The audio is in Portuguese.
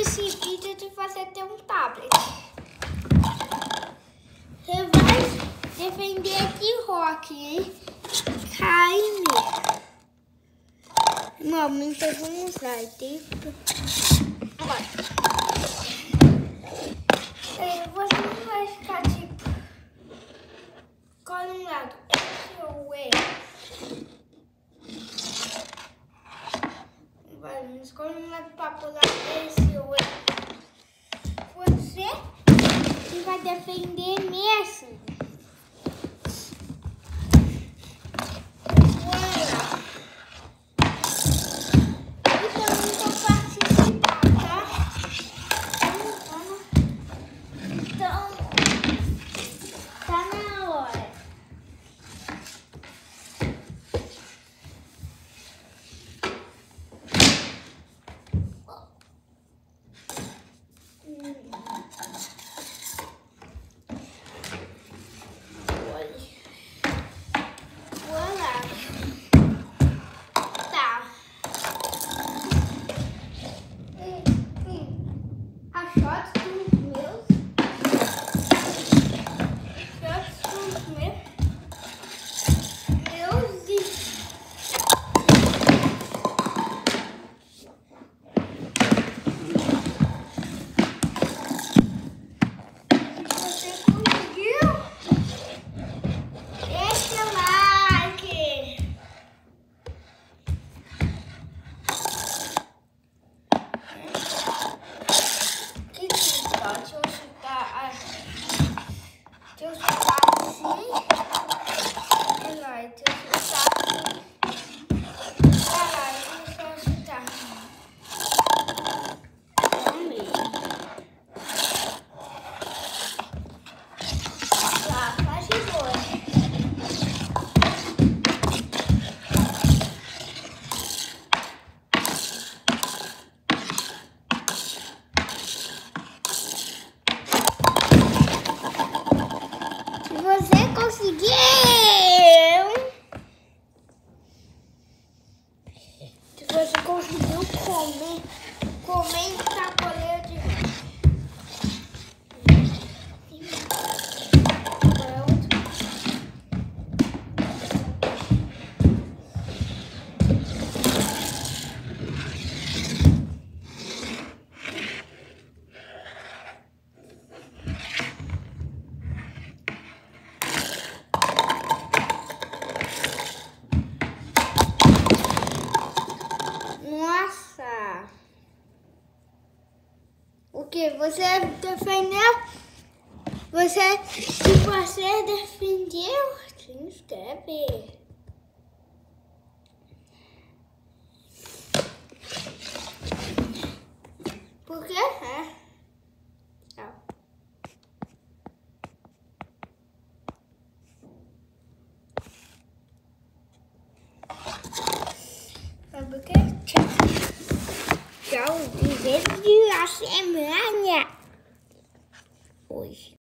esse vídeo de você ter um tablet. Você vai defender aqui rock, hein? Treino. Momento vamos lá, você não vai ficar tipo com um lado, esse ou esse. Vai, não escolhe um lado para pular esse ou esse. Você vai defender mesmo. Você conseguiu! Se você conseguiu comenta goleiro de Nossa! O que? Você defendeu? Se você defendeu, se inscreve. Por quê? Tchau. Sabe o quê? Tchau, vídeo da semana. Hoje.